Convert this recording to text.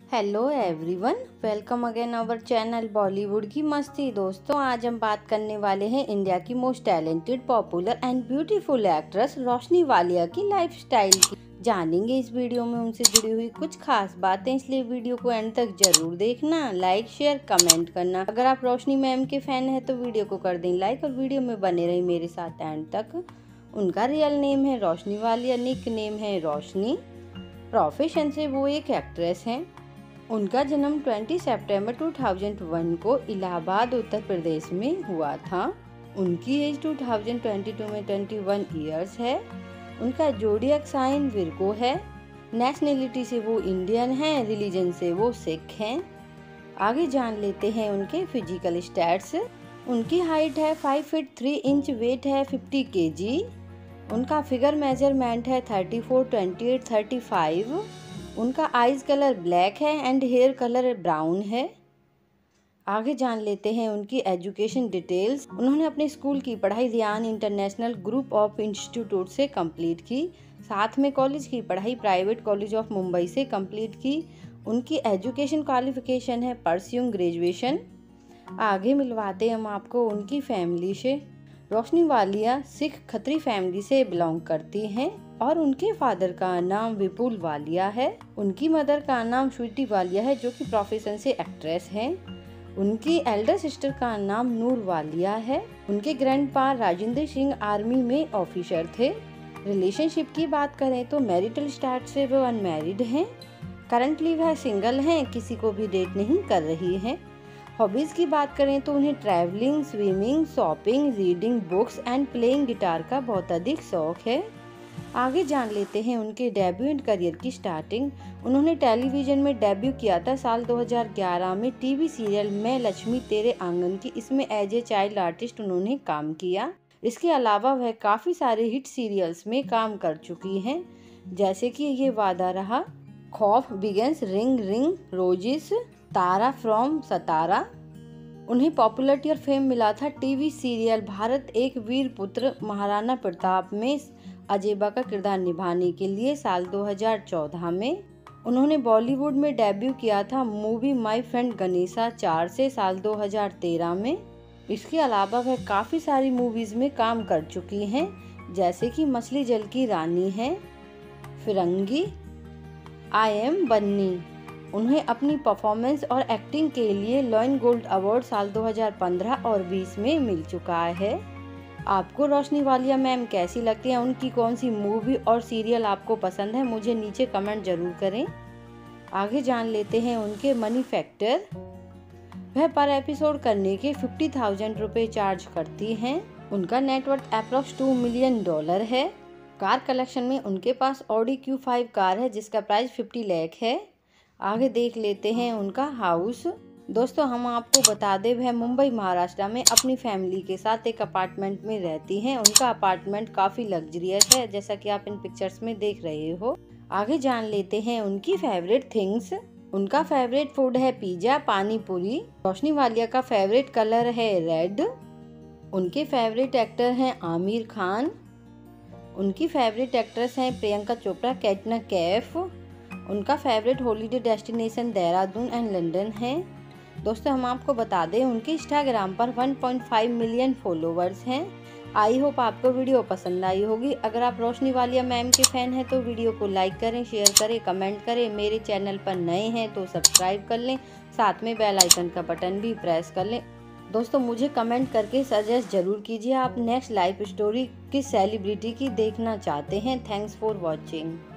Hello everyone, welcome again our channel Bollywood की मस्ती। दोस्तों, आज हम बात करने वाले हैं इंडिया की most talented, popular and beautiful actress Roshni Walia की लाइफस्टाइल की। जानेंगे इस वीडियो में उनसे जुड़ी हुई कुछ खास बातें, इसलिए वीडियो को एंड तक जरूर देखना। लाइक, शेयर, कमेंट करना। अगर आप रोशनी मैम के फैन हैं तो वीडियो को कर दें लाइक और वीडियो में बने रही मेरे साथ एंड तक। उनका रियल नेम है रोशनी वालिया, निक नेम है रोशनी। प्रोफेशन से वो एक एक्ट्रेस हैं। उनका जन्म 20 सितंबर 2001 को इलाहाबाद, उत्तर प्रदेश में हुआ था। उनकी एज 2022 में 21 इयर्स है। उनका जोडियक साइन विर्गो है। नेशनलिटी से वो इंडियन हैं, रिलीजन से वो सिख हैं। आगे जान लेते हैं उनके फिजिकल स्टैट्स। उनकी हाइट है 5 फीट 3 इंच, वेट है 50 kg। उनका फिगर मेजरमेंट है 34, 28, 35। उनका आईज कलर ब्लैक है एंड हेयर कलर ब्राउन है। आगे जान लेते हैं उनकी एजुकेशन डिटेल्स। उन्होंने अपने स्कूल की पढ़ाई Dhyan international group of institute से कंप्लीट की। साथ में कॉलेज की पढ़ाई प्राइवेट कॉलेज ऑफ मुंबई से कंप्लीट की। उनकी एजुकेशन क्वालिफिकेशन है परस्यूइंग ग्रेजुएशन। आगे मिलवाते हम आपको उनकी फैमिली से। रोशनी वालिया सिख खत्री फैमिली से बिलोंग करती हैं और उनके फादर का नाम विपुल वालिया है। उनकी मदर का नाम स्वीटी वालिया है, जो कि प्रोफेशन से एक्ट्रेस हैं। उनकी एल्डर सिस्टर का नाम नूर वालिया है। उनके ग्रैंडपा राजेंद्र सिंह आर्मी में ऑफिसर थे। रिलेशनशिप की बात करें तो मैरिटल स्टेटस से वो अनमैरिड हैं। करंटली वह सिंगल हैं, किसी को भी डेट नहीं कर रही हैं। हॉबीज की बात करें तो उन्हें travelling, swimming, shopping, reading books and playing guitar का बहुत अधिक शौक है। आगे जान लेते हैं उनके डेब्यू एंड करियर की स्टार्टिंग। उन्होंने टेलीविजन में डेब्यू किया था साल 2011 में टीवी सीरियल मैं लक्ष्मी तेरे आंगन की। इसमें एज ए चाइल्ड आर्टिस्ट उन्होंने काम किया। इसके अलावा वह काफ़ी सारे हिट सीरियल्स में काम कर चुकी हैं, जैसे कि ये वादा रहा, Khauf begins, ring ring rosies, Tara from Satara. उन्हें पॉपुलरिटी और फेम मिला था टीवी सीरियल भारत एक वीर पुत्र महाराणा प्रताप में अजेबा का किरदार निभाने के लिए साल 2014 में। उन्होंने बॉलीवुड में डेब्यू किया था मूवी माय फ्रेंड गणेशा 4 से साल 2013 में। इसके अलावा वह काफ़ी सारी मूवीज़ में काम कर चुकी हैं, जैसे कि मछली जल की रानी है, फिरंगी, आई एम बन्नी। उन्हें अपनी परफॉर्मेंस और एक्टिंग के लिए लॉयन गोल्ड अवार्ड साल 2015 और 20 में मिल चुका है। आपको रोशनी वालिया मैम कैसी लगती है? उनकी कौन सी मूवी और सीरियल आपको पसंद है? मुझे नीचे कमेंट जरूर करें। आगे जान लेते हैं उनके मनी फैक्टर। वह पर एपिसोड करने के 50,000 रुपये चार्ज करती हैं। उनका नेटवर्थ अप्रॉक्स $2 मिलियन है। कार कलेक्शन में उनके पास ऑडी Q5 कार है, जिसका प्राइस 50 लाख है। आगे देख लेते हैं उनका हाउस। दोस्तों, हम आपको बता दें, वह मुंबई महाराष्ट्र में अपनी फैमिली के साथ एक अपार्टमेंट में रहती हैं। उनका अपार्टमेंट काफ़ी लग्जरियस है, जैसा कि आप इन पिक्चर्स में देख रहे हो। आगे जान लेते हैं उनकी फेवरेट थिंग्स। उनका फेवरेट फूड है पिज्ज़ा, पानी पूरी। रोशनी वालिया का फेवरेट कलर है रेड। उनके फेवरेट एक्टर हैं आमिर खान। उनकी फेवरेट एक्ट्रेस हैं प्रियंका चोपड़ा, कैटरीना कैफ। उनका favourite holiday destination Dehradun and London है। दोस्तों, हम आपको बता दें, उनके इंस्टाग्राम पर 1.5 मिलियन फॉलोवर्स हैं। आई होप आपको वीडियो पसंद आई होगी। अगर आप रोशनी वालिया मैम के फैन हैं तो वीडियो को लाइक करें, शेयर करें, कमेंट करें। मेरे चैनल पर नए हैं तो सब्सक्राइब कर लें, साथ में बेल आइकन का बटन भी प्रेस कर लें। दोस्तों, मुझे कमेंट करके सजेस्ट जरूर कीजिए आप नेक्स्ट लाइफ स्टोरी किस सेलिब्रिटी की देखना चाहते हैं। Thanks for watching.